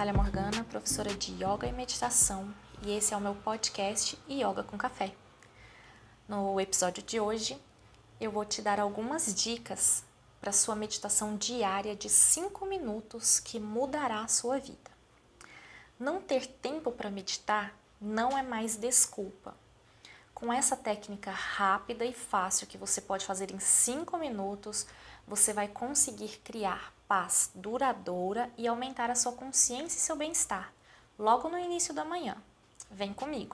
Natália Morgana, professora de Yoga e Meditação, e esse é o meu podcast Yoga com Café. No episódio de hoje, eu vou te dar algumas dicas para sua meditação diária de 5 minutos que mudará a sua vida. Não ter tempo para meditar não é mais desculpa. Com essa técnica rápida e fácil que você pode fazer em 5 minutos, você vai conseguir criar paz duradoura e aumentar a sua consciência e seu bem-estar, logo no início da manhã. Vem comigo!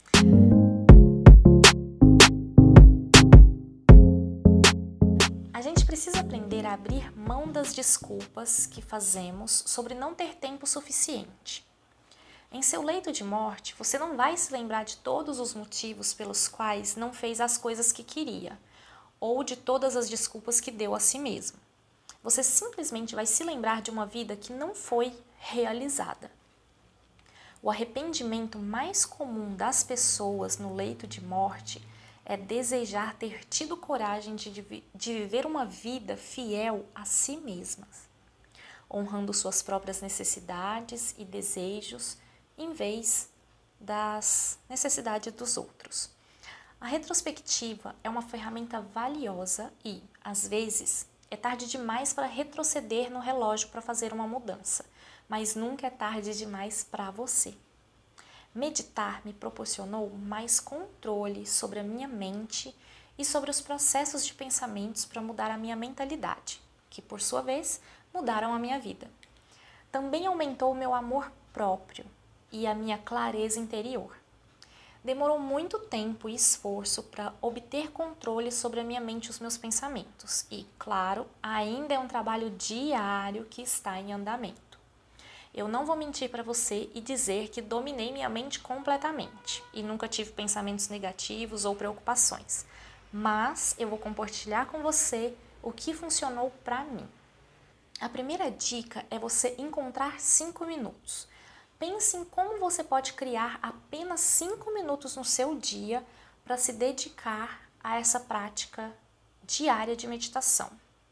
A gente precisa aprender a abrir mão das desculpas que fazemos sobre não ter tempo suficiente. Em seu leito de morte, você não vai se lembrar de todos os motivos pelos quais não fez as coisas que queria, ou de todas as desculpas que deu a si mesmo. Você simplesmente vai se lembrar de uma vida que não foi realizada. O arrependimento mais comum das pessoas no leito de morte é desejar ter tido coragem de viver uma vida fiel a si mesmas, honrando suas próprias necessidades e desejos, em vez das necessidades dos outros. A retrospectiva é uma ferramenta valiosa e, às vezes, é tarde demais para retroceder no relógio para fazer uma mudança, mas nunca é tarde demais para você. Meditar me proporcionou mais controle sobre a minha mente e sobre os processos de pensamentos para mudar a minha mentalidade, que, por sua vez, mudaram a minha vida. Também aumentou o meu amor próprio e a minha clareza interior. Demorou muito tempo e esforço para obter controle sobre a minha mente e os meus pensamentos. E, claro, ainda é um trabalho diário que está em andamento. Eu não vou mentir para você e dizer que dominei minha mente completamente e nunca tive pensamentos negativos ou preocupações. Mas eu vou compartilhar com você o que funcionou para mim. A primeira dica é você encontrar 5 minutos. Pense em como você pode criar apenas 5 minutos no seu dia para se dedicar a essa prática diária de meditação.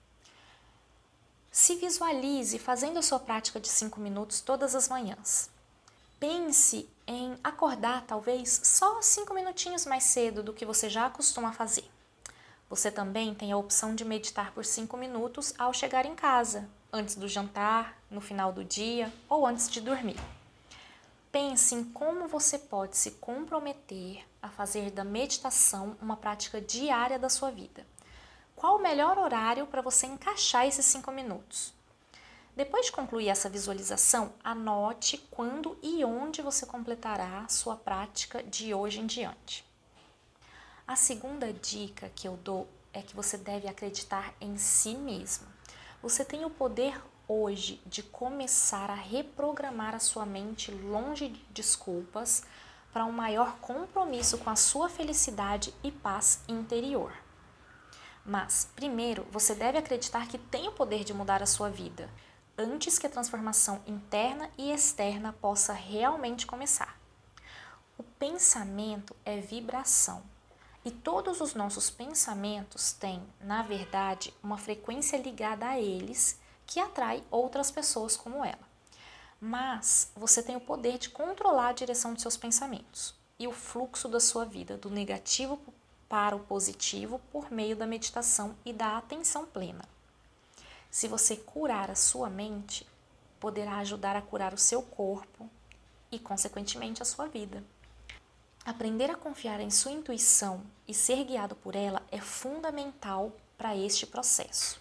Se visualize fazendo a sua prática de 5 minutos todas as manhãs. Pense em acordar talvez só 5 minutinhos mais cedo do que você já costuma fazer. Você também tem a opção de meditar por 5 minutos ao chegar em casa, antes do jantar, no final do dia ou antes de dormir. Pense em como você pode se comprometer a fazer da meditação uma prática diária da sua vida. Qual o melhor horário para você encaixar esses 5 minutos? Depois de concluir essa visualização, anote quando e onde você completará a sua prática de hoje em diante. A segunda dica que eu dou é que você deve acreditar em si mesmo. Você tem o poder hoje de começar a reprogramar a sua mente longe de desculpas para um maior compromisso com a sua felicidade e paz interior. Mas, primeiro, você deve acreditar que tem o poder de mudar a sua vida, antes que a transformação interna e externa possa realmente começar. O pensamento é vibração. E todos os nossos pensamentos têm, na verdade, uma frequência ligada a eles que atrai outras pessoas como ela. Mas você tem o poder de controlar a direção de seus pensamentos e o fluxo da sua vida, do negativo para o positivo, por meio da meditação e da atenção plena. Se você curar a sua mente, poderá ajudar a curar o seu corpo e, consequentemente, a sua vida. Aprender a confiar em sua intuição e ser guiado por ela é fundamental para este processo.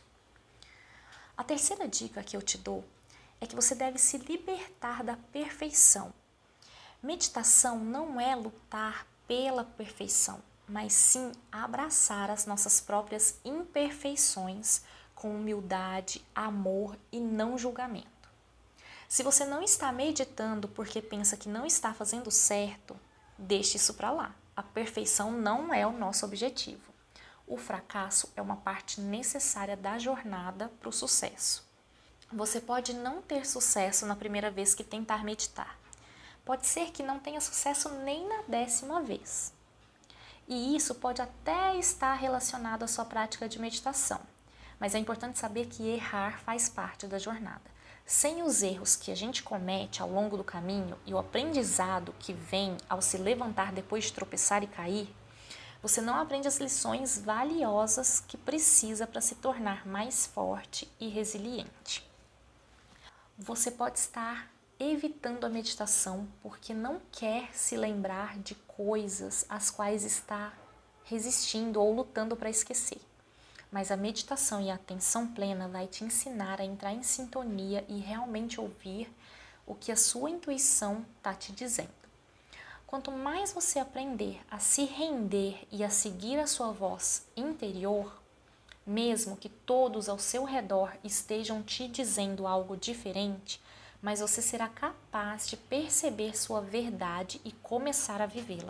A terceira dica que eu te dou é que você deve se libertar da perfeição. Meditação não é lutar pela perfeição, mas sim abraçar as nossas próprias imperfeições com humildade, amor e não julgamento. Se você não está meditando porque pensa que não está fazendo certo, deixe isso para lá. A perfeição não é o nosso objetivo. O fracasso é uma parte necessária da jornada para o sucesso. Você pode não ter sucesso na primeira vez que tentar meditar. Pode ser que não tenha sucesso nem na 10ª vez. E isso pode até estar relacionado à sua prática de meditação. Mas é importante saber que errar faz parte da jornada. Sem os erros que a gente comete ao longo do caminho e o aprendizado que vem ao se levantar depois de tropeçar e cair, você não aprende as lições valiosas que precisa para se tornar mais forte e resiliente. Você pode estar evitando a meditação porque não quer se lembrar de coisas às quais está resistindo ou lutando para esquecer. Mas a meditação e a atenção plena vai te ensinar a entrar em sintonia e realmente ouvir o que a sua intuição está te dizendo. Quanto mais você aprender a se render e a seguir a sua voz interior, mesmo que todos ao seu redor estejam te dizendo algo diferente, mas você será capaz de perceber sua verdade e começar a vivê-la.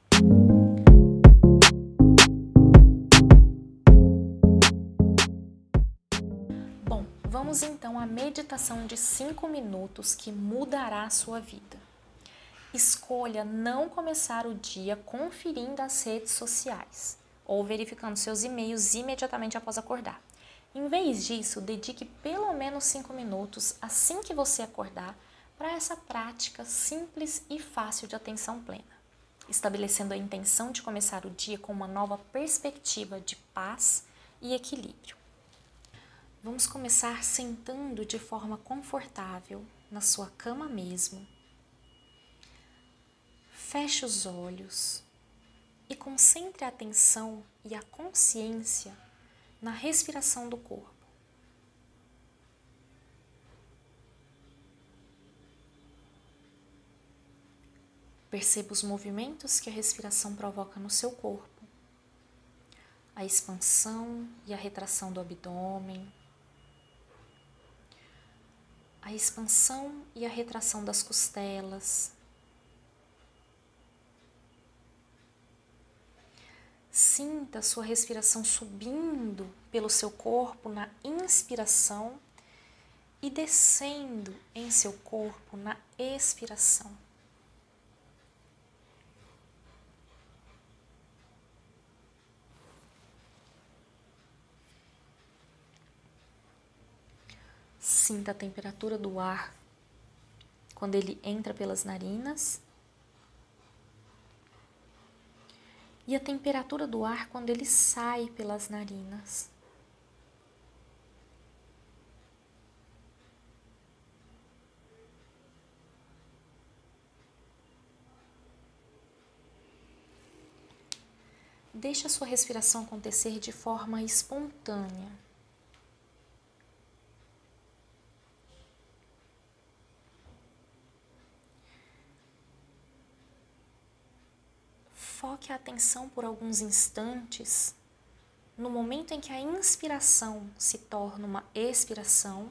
Bom, vamos então à meditação de 5 minutos que mudará a sua vida. Escolha não começar o dia conferindo as redes sociais ou verificando seus e-mails imediatamente após acordar. Em vez disso, dedique pelo menos 5 minutos assim que você acordar para essa prática simples e fácil de atenção plena, estabelecendo a intenção de começar o dia com uma nova perspectiva de paz e equilíbrio. Vamos começar sentando de forma confortável na sua cama mesmo. Feche os olhos e concentre a atenção e a consciência na respiração do corpo. Perceba os movimentos que a respiração provoca no seu corpo, a expansão e a retração do abdômen, a expansão e a retração das costelas. Sinta a sua respiração subindo pelo seu corpo na inspiração e descendo em seu corpo na expiração. Sinta a temperatura do ar quando ele entra pelas narinas e a temperatura do ar quando ele sai pelas narinas. Deixe a sua respiração acontecer de forma espontânea. Foque a atenção por alguns instantes no momento em que a inspiração se torna uma expiração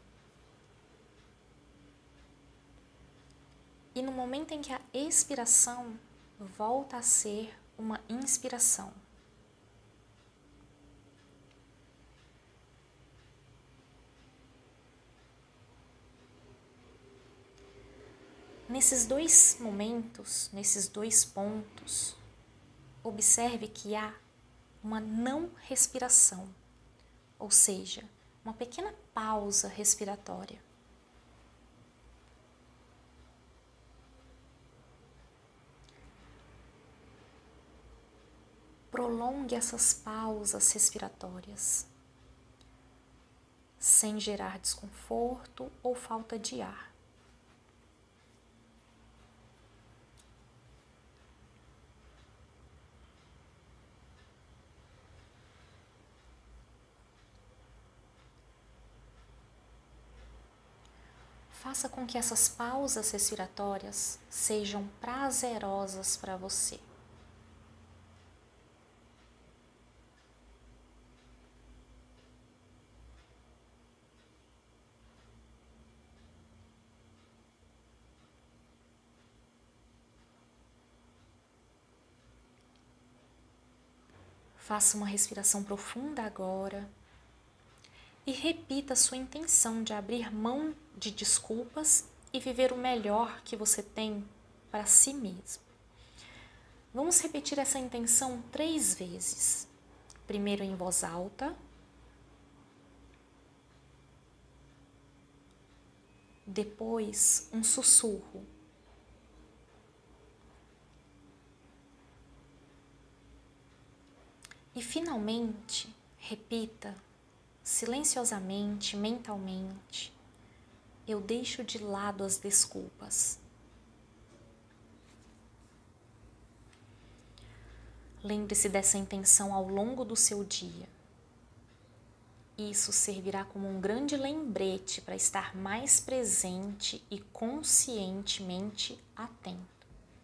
e no momento em que a expiração volta a ser uma inspiração. Nesses dois momentos, nesses dois pontos, observe que há uma não respiração, ou seja, uma pequena pausa respiratória. Prolongue essas pausas respiratórias, sem gerar desconforto ou falta de ar. Faça com que essas pausas respiratórias sejam prazerosas para você. Faça uma respiração profunda agora e repita sua intenção de abrir mão de desculpas e viver o melhor que você tem para si mesmo. Vamos repetir essa intenção 3 vezes. Primeiro em voz alta. depois um sussurro. E finalmente, repita silenciosamente, mentalmente: eu deixo de lado as desculpas. Lembre-se dessa intenção ao longo do seu dia. Isso servirá como um grande lembrete para estar mais presente e conscientemente atento.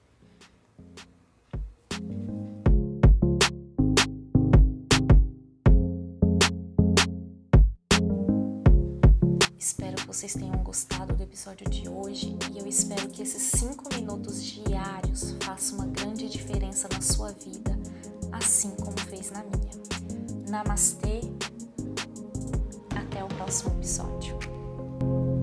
Espero que vocês tenham gostado do episódio de hoje e eu espero que esses 5 minutos diários façam uma grande diferença na sua vida, assim como fez na minha. Namastê, até o próximo episódio.